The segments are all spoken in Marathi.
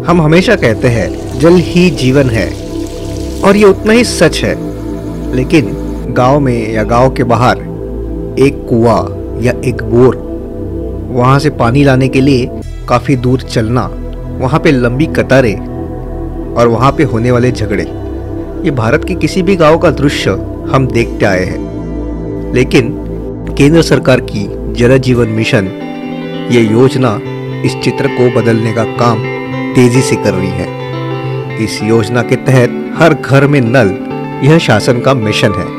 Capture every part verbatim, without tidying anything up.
हम हमेशा कहते हैं जल ही जीवन है, और ये उतना ही सच है। लेकिन गांव में या गांव के बाहर एक कुआं या एक बोर, वहाँ से पानी लाने के लिए काफ़ी दूर चलना, वहाँ पे लंबी कतारें और वहाँ पे होने वाले झगड़े, ये भारत के किसी भी गांव का दृश्य हम देखते आए हैं। लेकिन केंद्र सरकार की जल जीवन मिशन ये योजना इस चित्र को बदलने का काम तेजी से कर रही है। इस योजना के तहत हर घर में नल यह शासन का मिशन है।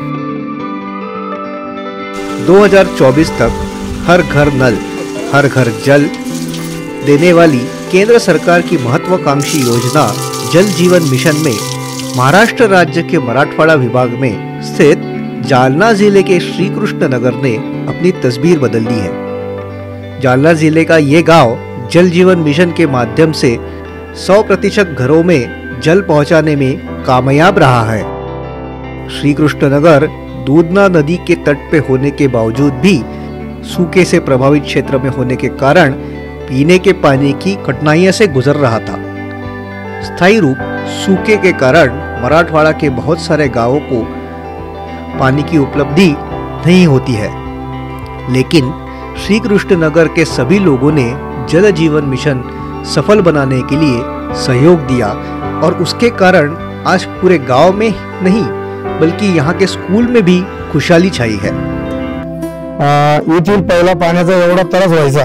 दो हज़ार चौबीस तक हर घर नल हर घर जल देने वाली केंद्र सरकार की महत्वाकांक्षी योजना जल जीवन मिशन में महाराष्ट्र राज्य के मराठवाड़ा विभाग में स्थित जालना जिले के श्री कृष्ण नगर ने अपनी तस्वीर बदल दी है। जालना जिले का ये गांव जल जीवन मिशन के माध्यम से सौ प्रतिशत घरों में जल पहुंचाने में कामयाब रहा है। श्री कृष्ण नगर दूधना नदी के तट पे होने के बावजूद भी सूखे से प्रभावित क्षेत्र में होने के कारण पीने के पानी की कठिनाइयों से गुजर रहा था। स्थायी रूप सूखे के कारण मराठवाड़ा के बहुत सारे गांवों को पानी की उपलब्धि नहीं होती है, लेकिन श्री कृष्ण नगर के सभी लोगों ने जल जीवन मिशन सफल बनाने के लिए सहयोग दिया और उसके कारण आज पूरे गांव में नहीं बल्कि यहाँ के स्कूल में भी खुशहाली छाई है। येथील पहिला पाण्याचा एवढा त्रास व्हायचा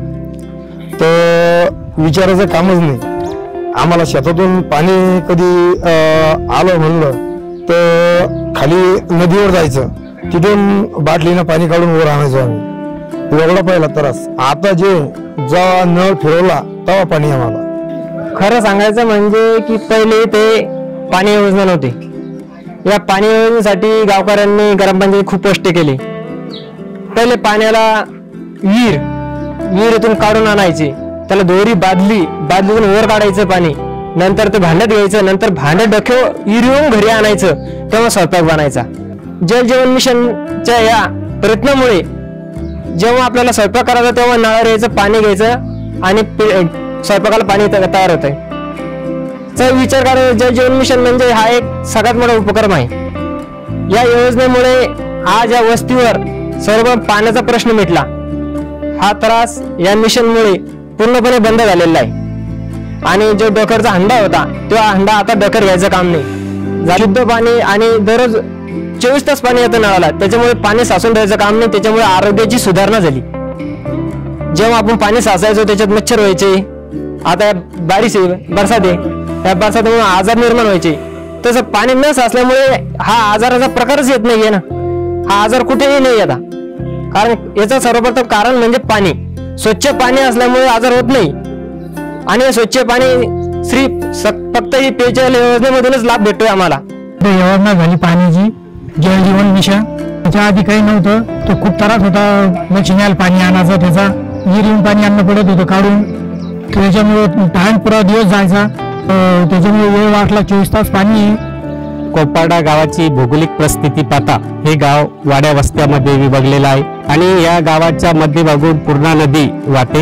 तर विचारायचं कामच नाही। आम्हाला शेतातून पाणी कधी आलं म्हणलं तर खाली नदीवर जायचं, तिथून बाटलीनं पाणी काढून वर आणायचो आम्ही। एवढा पहिला त्रास। आता जे जेव्हा नळ फिरवला तेव्हा पाणी आम्हाला। खरं सांगायचं म्हणजे की पहिले ते पाणी योजना नव्हती। या पाणी योजनेसाठी गावकऱ्यांनी ग्रामपंचायत खूप कष्ट केले। पहिले पाण्याला विहीर विहिरीतून काढून आणायचे, त्याला दोरी बादली बादलीतून वर काढायचं पाणी, नंतर ते भांड्यात घ्यायचं, नंतर भांड्यात डोक्या विहिरीवरून घरी आणायचं, तेव्हा स्वयंपाक बनायचा। जल जीवन मिशनच्या या प्रयत्नामुळे जेव्हा आपल्याला स्वयंपाक करायचा तेव्हा नळावर यायचं, पाणी घ्यायचं आणि स्वयंपाकाला पाणी तयार होतंय। तर विचार करा, जल जीवन मिशन म्हणजे हा एक सगळ्यात मोठा उपक्रम आहे। या योजनेमुळे आज या वस्तीवर सर्व पाण्याचा प्रश्न मिटला। हा त्रास या मिशनमुळे पूर्णपणे बंद झालेला आहे आणि जो डोकरचा हंडा होता तो हंडा आता डोकर घ्यायचं काम नाही। शुद्ध पाणी आणि दररोज चोवीस तास पाणी येतं नळाला, त्याच्यामुळे पाणी साचून ठेवायचं काम नाही, त्याच्यामुळे आरोग्याची सुधारणा झाली। जेव्हा आपण पाणी साचायचो त्याच्यात मच्छर व्हायचे, आता बारिश आहे बरसात आहे, या बरसातीमुळे आजार निर्माण व्हायचे। तसं पाणी न साचल्यामुळे हा आजाराचा प्रकारच येत नाहीये ना, हा आजार कुठेही नाही आता। कारण याचं सर्वप्रथम कारण म्हणजे पाणी। स्वच्छ पाणी असल्यामुळे आजार होत नाही आणि स्वच्छ पाणी श्री फक्त ही पेयजल योजनेमधूनच लाभ भेटतोय आम्हाला। योजना झाली पाण्याची जल जीवन मिशन, त्याच्या आधी काही नव्हतं। तो खूप त्रास होता, मच्छीन्याला पाणी आणायचं, त्याचा विहिरीहून पाणी आणणं पडत होतं काढून, त्याच्यामुळे टाइम पुरा दिवस जायचा, त्याच्यामुळे वेळ वाटला, चोवीस तास पाणी। कोपाडा गावाची भौगोलिक परिस्थिती पाहता हे गाव वाड्या वस्त्यामध्ये विभागलेलं आहे आणि या गावाच्या मध्यभागून पूर्णा नदी वाहते।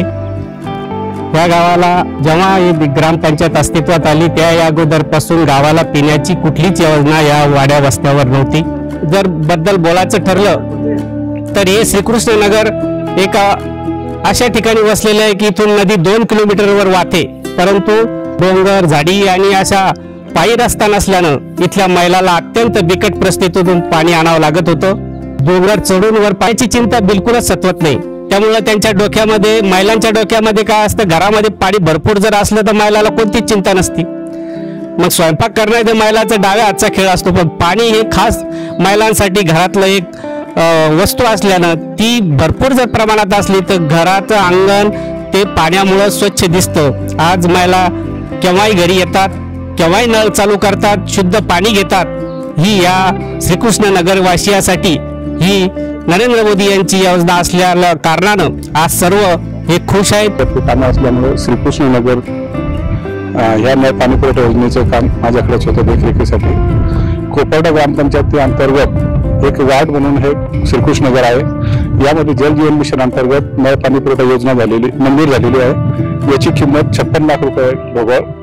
या गावाला जेव्हा ग्रामपंचायत अस्तित्वात आली त्या अगोदरपासून गावाला पिण्याची कुठलीच योजना या वाड्या वस्त्यावर नव्हती। जर बद्दल बोलायचं ठरलं तर हे श्रीकृष्ण नगर एका अशा ठिकाणी वसलेलं आहे की इथून नदी दोन किलोमीटरवर वाहते, परंतु डोंगर झाडी आणि अशा पायी रस्ता नसल्यानं इथल्या महिलाला अत्यंत बिकट परिस्थितीतून पाणी आणावं लागत होतं। डोंगर चढून वर पाण्याची चिंता बिलकुलच सतवत नाही, त्यामुळे त्यांच्या डोक्यामध्ये महिलांच्या डोक्यामध्ये काय असतं, घरामध्ये पाणी भरपूर जर असलं तर महिलाला कोणतीच चिंता नसती। मग स्वयंपाक करण्याचा महिलाचा डाव्या हातचा खेळ असतो, पण पाणी हे खास महिलांसाठी घरातलं एक वस्तू असल्यानं ती भरपूर जर प्रमाणात असली तर घराचं अंगण ते पाण्यामुळे स्वच्छ दिसतं। आज महिला केव्हाही घरी येतात, केव्हाही नळ चालू करतात, शुद्ध पाणी घेतात। ही या श्रीकृष्ण नगरवासियासाठी ही नरेंद्र मोदी यांची योजना असल्या कारणानं आज सर्व हे खुश आहेत। कामं असल्यामुळे श्रीकृष्ण नगर ह्या नळ पाणी पुरवठा योजनेचं काम माझ्याकडेच होतं देखरेखीसाठी। कोपाडा ग्रामपंचायती अंतर्गत एक वार्ड म्हणून हे श्रीकृष्ण नगर आहे। यामध्ये जल जीवन मिशन अंतर्गत नळ पाणी पुरवठा योजना झालेली मंजूर झालेली आहे। याची किंमत छप्पन लाख रुपये बरोबर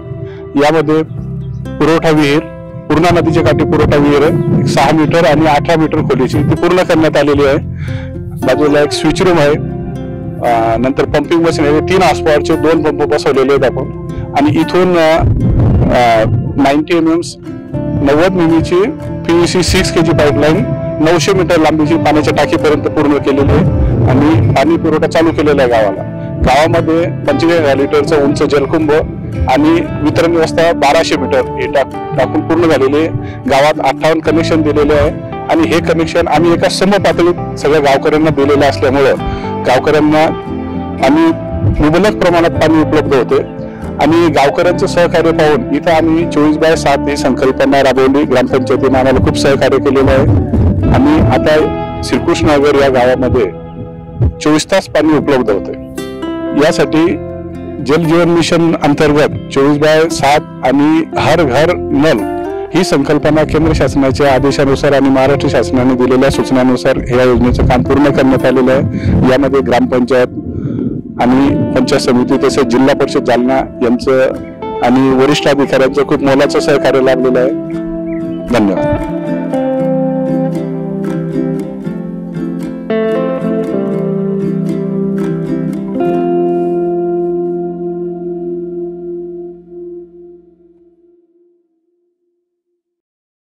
यामध्ये पुरवठा विहीर, पूर्णा नदीच्या काठी पुरवठा विहीर आहे, सहा मीटर आणि अठरा मीटर खोलीची ती पूर्ण करण्यात आलेली आहे. बाजूला एक स्विच रूम आहे, नंतर पंपिंग मशीन आहे, तीन हॉर्सपॉवरचे दोन पंप बसवलेले आहेत आपण. आणि इथून नाईन्टी एम एम नव्वद मिमीची PVC six K G pipeline नऊशे मीटर लांबीची पाण्याच्या टाकीपर्यंत पूर्ण केलेली आहे आणि पाणी पुरवठा चालू केलेला आहे गावाला. गावामध्ये पंचेचाळीस हजार लिटरचं उंच जलकुंभ आणि वितरण व्यवस्था बाराशे मीटर हे टाक टाकून पूर्ण झालेली आहे. गावात अठ्ठावन्न कनेक्शन दिलेले आहे आणि हे कनेक्शन आम्ही एका सम पातळीत सगळ्या गावकऱ्यांना दिलेलं असल्यामुळं गावकऱ्यांना आम्ही मुबलक प्रमाणात पाणी उपलब्ध होते. आणि गावकऱ्यांचं सहकार्य पाहून इथं आम्ही चोवीस बाय सात ही संकल्पना राबवली. ग्रामपंचायतीने आम्हाला खूप सहकार्य केलेलं आहे आणि आता श्रीकृष्णनगर या गावामध्ये चोवीस तास पाणी उपलब्ध होते. यासाठी जल जीवन मिशन अंतर्गत चोवीस बाय सात आणि हर घर नल ही संकल्पना केंद्र शासनाच्या आदेशानुसार आणि महाराष्ट्र शासनाने दिलेल्या सूचनानुसार या योजनेचं काम पूर्ण करण्यात आलेलं आहे. यामध्ये ग्रामपंचायत आणि पंचायत समिती तसेच जिल्हा परिषद जालना यांचं आणि वरिष्ठ अधिकाऱ्यांचं खूप मोलाचं सहकार्य लाभलेलं आहे. धन्यवाद.